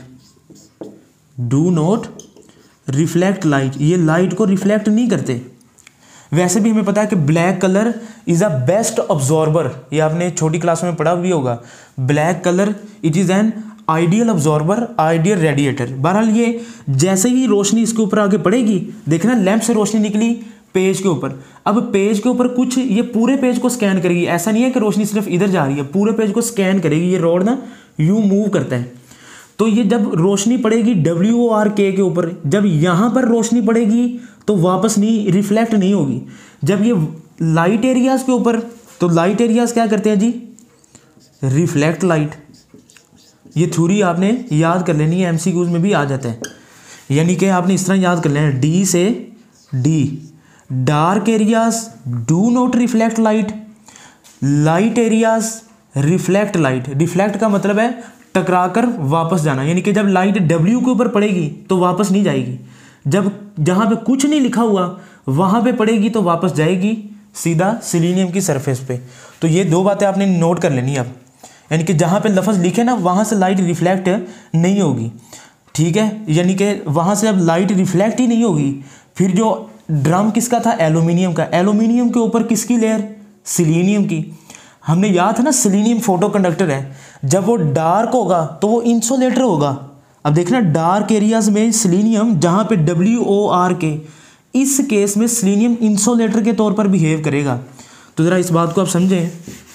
do not reflect light, ये लाइट को रिफ्लेक्ट नहीं करते। वैसे भी हमें पता है कि black colour is a best absorber, ये आपने छोटी क्लास में पढ़ा भी होगा। Black colour it is an ideal absorber, ideal radiator. बहरहाल ये जैसे ही रोशनी इसके ऊपर आगे पड़ेगी, देखना लैंप से रोशनी निकली पेज के ऊपर, अब पेज के ऊपर कुछ, ये पूरे पेज को स्कैन करेगी। ऐसा नहीं है कि रोशनी सिर्फ इधर जा रही है, पूरे पेज को स्कैन करेगी। ये रॉड ना यूँ मूव करता है, तो ये जब रोशनी पड़ेगी डब्ल्यू ओ आर के के ऊपर, जब यहाँ पर रोशनी पड़ेगी तो वापस नहीं रिफ्लेक्ट नहीं होगी। जब ये लाइट एरियाज़ के ऊपर, तो लाइट एरियाज़ क्या करते हैं जी, रिफ्लेक्ट लाइट। ये थ्योरी आपने याद कर लेनी है, एमसीक्यूज में भी आ जाता है। यानी कि आपने इस तरह याद कर लेना, डी से D, dark areas do not reflect light, light areas reflect light. Reflect का मतलब है टकरा कर वापस जाना, यानी कि जब लाइट डब्ल्यू के ऊपर पड़ेगी तो वापस नहीं जाएगी, जब जहाँ पे कुछ नहीं लिखा हुआ वहाँ पे पड़ेगी तो वापस जाएगी सीधा सिलीनियम की सरफेस पे। तो ये दो बातें आपने नोट कर लेनी है अब, यानी कि जहाँ पे लफ्ज़ लिखे ना वहाँ से लाइट रिफ्लेक्ट नहीं होगी। ठीक है, यानी कि वहाँ से अब लाइट रिफ्लेक्ट ही नहीं होगी, फिर जो ड्रम किसका था, एल्यूमिनियम का, एल्यूमिनियम के ऊपर किसकी लेयर, सिलीनियम की। हमने याद था ना सिलीनियम फोटो कंडक्टर है, जब वो डार्क होगा तो वो इंसुलेटर होगा। अब देखना डार्क एरियाज में सिलीनियम, जहाँ पे डब्ल्यू ओ आर के, इस केस में सिलीनियम इंसुलेटर के तौर पर बिहेव करेगा। तो ज़रा इस बात को आप समझें,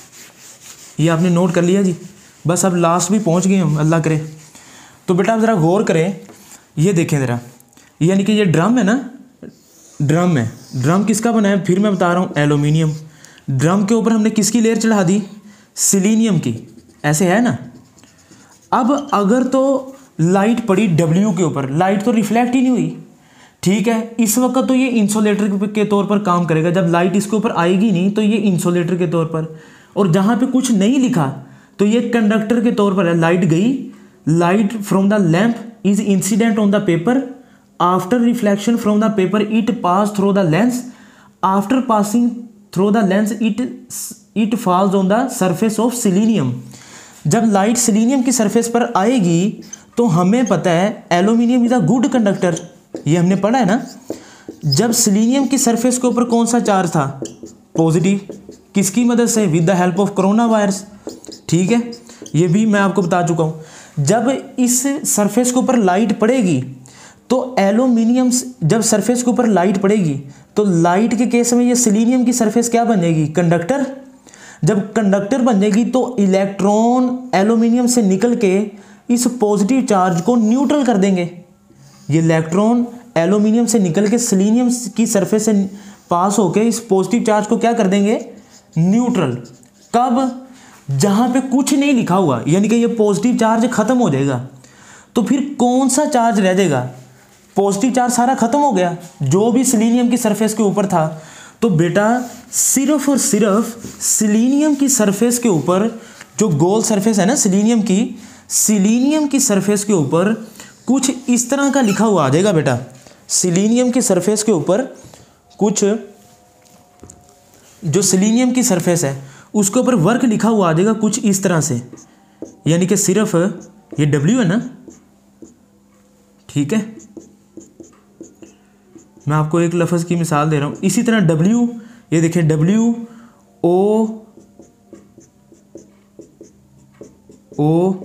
ये आपने नोट कर लिया जी। बस अब लास्ट भी पहुँच गए हम, अल्लाह करे। तो बेटा आप ज़रा गौर करें, ये देखें ज़रा, यानी कि ये ड्रम है ना, ड्रम है, ड्रम किसका बना है, फिर मैं बता रहा हूँ, एल्यूमिनियम। ड्रम के ऊपर हमने किसकी लेयर चढ़ा दी, सिलीनियम की, ऐसे है ना। अब अगर तो लाइट पड़ी डब्ल्यू के ऊपर, लाइट तो रिफ्लेक्ट ही नहीं हुई, ठीक है, इस वक्त तो ये इंसुलेटर के तौर पर काम करेगा। जब लाइट इसके ऊपर आएगी नहीं तो ये इंसुलेटर के तौर पर, और जहाँ पे कुछ नहीं लिखा तो ये कंडक्टर के तौर पर है। लाइट गई, light from the lamp is incident on the paper, after reflection from the paper it pass through the lens, after passing through the lens it it falls on the surface of selenium. जब light selenium की surface पर आएगी तो हमें पता है aluminium is a good conductor, ये हमने पढ़ा है ना। जब सिलीनियम की सरफेस के ऊपर कौन सा चार्ज था, पॉजिटिव, किसकी मदद से, with the help of corona virus, ठीक है, ये भी मैं आपको बता चुका हूँ। जब इस सरफेस के ऊपर लाइट पड़ेगी तो एल्यूमिनियम, जब सरफेस के ऊपर लाइट पड़ेगी तो लाइट के केस में ये सिलीनियम की सरफेस क्या बन जाएगी, कंडक्टर। जब कंडक्टर बन जाएगी तो इलेक्ट्रॉन एल्यूमिनियम से निकल के इस पॉजिटिव चार्ज को न्यूट्रल कर देंगे। ये इलेक्ट्रॉन एल्यूमिनियम से निकल के सिलीनियम की सरफेस से पास होकर इस पॉजिटिव चार्ज को क्या कर देंगे, न्यूट्रल। कब, जहां पे कुछ नहीं लिखा हुआ, यानी कि ये पॉजिटिव चार्ज खत्म हो जाएगा। तो फिर कौन सा चार्ज रह जाएगा, पॉजिटिव चार्ज सारा खत्म हो गया जो भी सिलीनियम की सरफेस के ऊपर था। तो बेटा सिर्फ और सिर्फ सिलीनियम की सरफेस के ऊपर, जो गोल सरफेस है ना सिलीनियम की, सिलीनियम की सरफेस के ऊपर कुछ इस तरह का लिखा हुआ आ जाएगा बेटा। सिलीनियम की सरफेस के ऊपर कुछ, जो सिलीनियम की सरफेस है उसके ऊपर वर्क लिखा हुआ आ जाएगा कुछ इस तरह से, यानी कि सिर्फ ये W है ना, ठीक है, मैं आपको एक लफ्ज़ की मिसाल दे रहा हूँ। इसी तरह W, ये देखिए W O O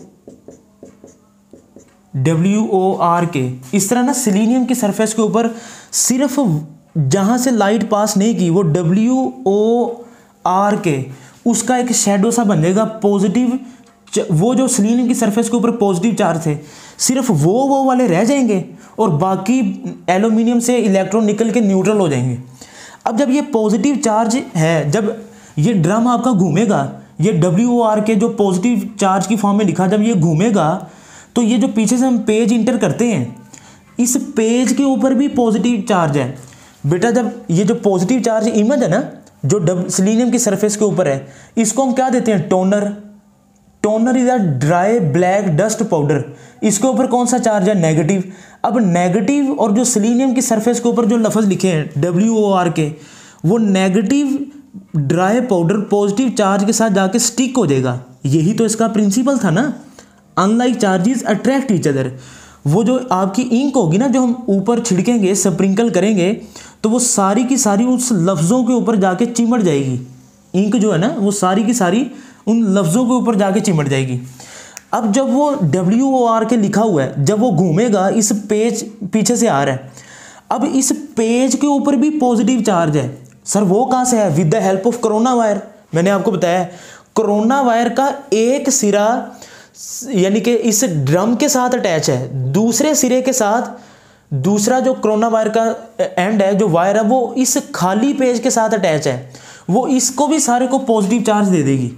W O R K, इस तरह ना सिलीनियम की सरफेस के ऊपर सिर्फ जहाँ से लाइट पास नहीं की वो डब्ल्यू ओ आर के, उसका एक शेडो सा बन जाएगा पॉजिटिव। वो जो सिलीनियम की सरफेस के ऊपर पॉजिटिव चार्ज थे सिर्फ वो वो वाले रह जाएंगे और बाकी एल्यूमिनियम से इलेक्ट्रॉन निकल के न्यूट्रल हो जाएंगे। अब जब ये पॉजिटिव चार्ज है, जब ये ड्रम आपका घूमेगा, ये डब्ल्यू ओ आर के जो पॉजिटिव चार्ज की फॉर्म में लिखा, जब ये घूमेगा तो ये जो पीछे से हम पेज इंटर करते हैं, इस पेज के ऊपर भी पॉजिटिव चार्ज है बेटा। जब ये जो पॉजिटिव चार्ज इमेज है ना, जो सिलीनियम की सरफेस के ऊपर है, इसको हम क्या देते हैं, toner. Toner is a dry black dust powder. इसके ऊपर कौन सा चार्ज है, नेगेटिव। अब नेगेटिव और जो सिलीनियम की सरफेस के ऊपर जो लफ्ज़ लिखे हैं डब्ल्यू ओ आर के, वो negative dry powder positive charge के साथ जाके स्टिक हो जाएगा। यही तो इसका प्रिंसिपल था ना, unlike charges attract each other. वो जो आपकी इंक होगी ना, जो हम ऊपर छिड़केंगे, स्प्रिंकल करेंगे, तो वो सारी की सारी उस लफ्ज़ों के ऊपर जाके चिमट जाएगी। इंक जो है ना, वो सारी की सारी उन लफ्ज़ों के ऊपर जाके चिमट जाएगी। अब जब वो डब्ल्यू ओ आर के लिखा हुआ है, जब वो घूमेगा, इस पेज पीछे से आ रहा है, अब इस पेज के ऊपर भी पॉजिटिव चार्ज है। सर वो कहाँ से है, with the help of corona wire. मैंने आपको बताया कोरोना वायर का एक सिरा यानी कि इस ड्रम के साथ अटैच है, दूसरे सिरे के साथ दूसरा जो कोरोना वायर का एंड है, जो वायर है, वो इस खाली पेज के साथ अटैच है। वो इसको भी सारे को पॉजिटिव चार्ज दे देगी।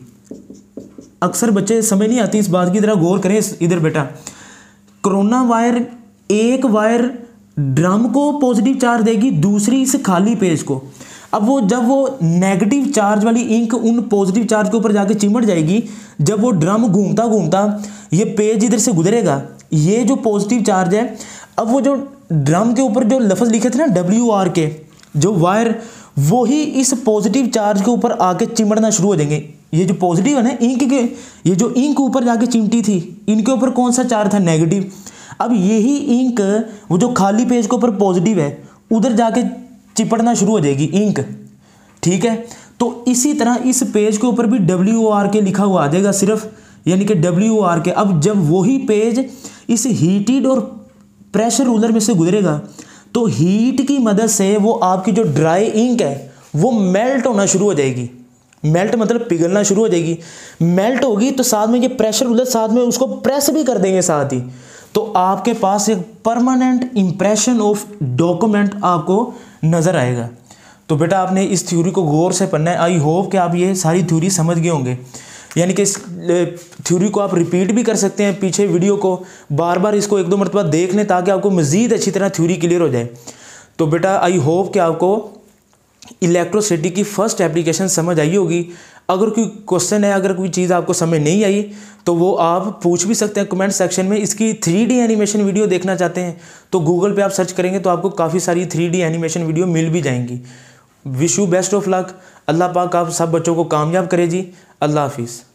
अक्सर बच्चे समझ नहीं आती इस बात की, तरह गौर करें इधर बेटा। कोरोना वायर, एक वायर ड्रम को पॉजिटिव चार्ज देगी, दूसरी इस खाली पेज को। अब वो जब वो नेगेटिव चार्ज वाली इंक उन पॉजिटिव चार्ज के ऊपर जाके चिमट जाएगी, जब वो ड्रम घूमता घूमता ये पेज इधर से गुजरेगा, ये जो पॉजिटिव चार्ज है, अब वो जो ड्रम के ऊपर जो लफ्ज़ लिखे थे ना डब्ल्यू आर के, जो वायर, वो ही इस पॉजिटिव चार्ज के ऊपर आके चिमटना शुरू हो जाएंगे। ये जो पॉजिटिव है ना इंक के, ये जो इंक ऊपर जाके चिमटी थी, इनके ऊपर कौन सा चार्ज था, नेगेटिव। अब यही इंक वो जो खाली पेज के ऊपर पॉजिटिव है, उधर जाके चिपटना शुरू हो जाएगी इंक, ठीक है। तो इसी तरह इस पेज के ऊपर भी डब्ल्यू ओ आर के लिखा हुआ आ जाएगा सिर्फ, यानी कि डब्ल्यू ओ आर के। अब जब वही पेज इस हीटेड और प्रेशर रूलर में से गुजरेगा, तो हीट की मदद से वो आपकी जो ड्राई इंक है वो मेल्ट होना शुरू हो जाएगी। मेल्ट मतलब पिघलना शुरू हो जाएगी। मेल्ट होगी तो साथ में ये प्रेशर रूलर साथ में उसको प्रेस भी कर देंगे साथ ही, तो आपके पास एक परमानेंट इंप्रेशन ऑफ डॉक्यूमेंट आपको नज़र आएगा। तो बेटा आपने इस थ्योरी को गौर से पढ़ना है। आई होप कि आप ये सारी थ्योरी समझ गए होंगे, यानी कि इस थ्योरी को आप रिपीट भी कर सकते हैं, पीछे वीडियो को बार बार इसको एक दो मरतबा देख लें ताकि आपको मज़ीद अच्छी तरह थ्योरी क्लियर हो जाए। तो बेटा आई होप कि आपको इलेक्ट्रोसिटी की फ़र्स्ट एप्लीकेशन समझ आई होगी। अगर कोई क्वेश्चन है, अगर कोई चीज़ आपको समझ नहीं आई तो वो आप पूछ भी सकते हैं कमेंट सेक्शन में। इसकी थ्री डी एनिमेशन वीडियो देखना चाहते हैं तो गूगल पे आप सर्च करेंगे तो आपको काफ़ी सारी थ्री डी एनिमेशन वीडियो मिल भी जाएंगी। Wish you best of luck. अल्लाह पाक आप सब बच्चों को कामयाब करे जी। अल्लाह हाफिज़।